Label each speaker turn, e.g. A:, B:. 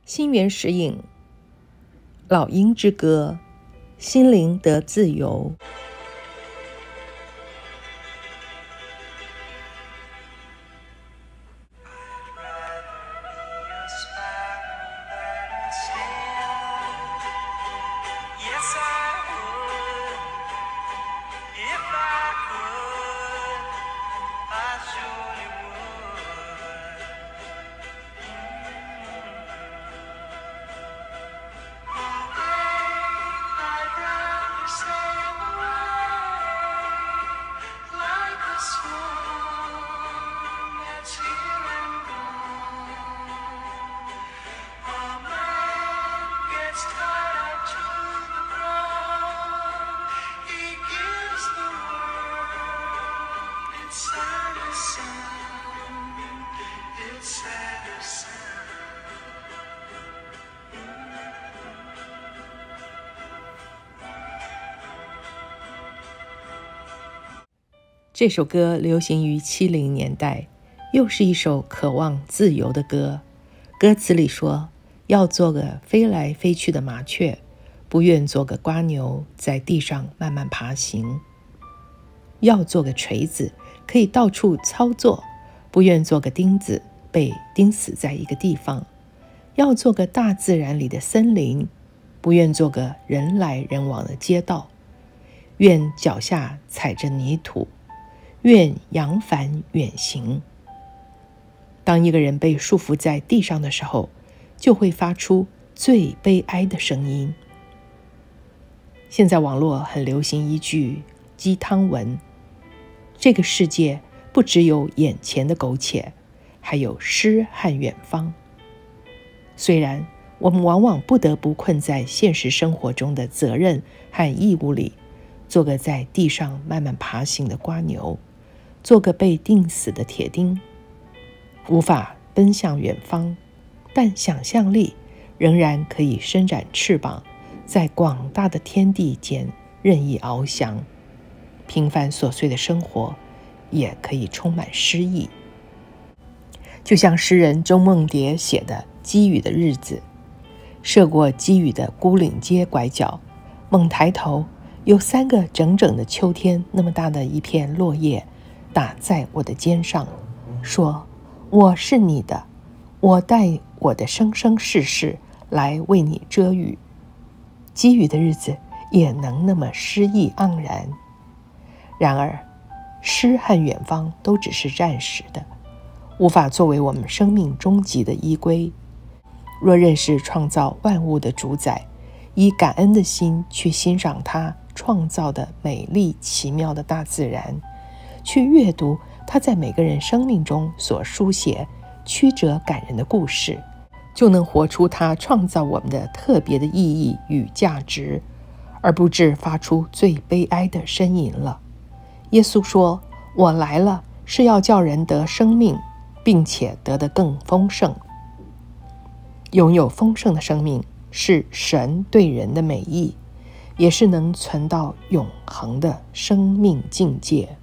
A: 心源石影，老鹰之歌，心灵得自由。这首歌流行于70年代，又是一首渴望自由的歌。歌词里说，要做个飞来飞去的麻雀，不愿做个蝸牛，在地上慢慢爬行。要做个锤子，可以到处操作，不愿做个钉子，被钉死在一个地方。要做个大自然里的森林，不愿做个人来人往的街道。愿脚下踩着泥土，愿扬帆远行。当一个人被束缚在地上的时候，就会发出最悲哀的声音。现在网络很流行一句鸡汤文：这个世界不只有眼前的苟且，还有诗和远方。虽然我们往往不得不困在现实生活中的责任和义务里，做个在地上慢慢爬行的蝸牛，做个被钉死的铁钉，无法奔向远方，但想象力仍然可以伸展翅膀，在广大的天地间任意翱翔。平凡琐碎的生活也可以充满诗意。就像诗人周梦蝶写的《积雨的日子》，涉过积雨的孤岭街拐角，猛抬头，有3个整整的秋天那么大的一片落叶打在我的肩上，说我是你的，我带我的生生世世来为你遮雨。积雨的日子也能那么诗意盎然。然而诗和远方都只是暂时的，无法作为我们生命终极的依归。若认识创造万物的主宰，以感恩的心去欣赏他创造的美丽奇妙的大自然，去阅读他在每个人生命中所书写曲折感人的故事，就能活出他创造我们的特别的意义与价值，而不致发出最悲哀的呻吟了。耶稣说，我来了是要叫人得生命，并且得得更丰盛。拥有丰盛的生命是神对人的美意，也是能存到永恒的生命境界。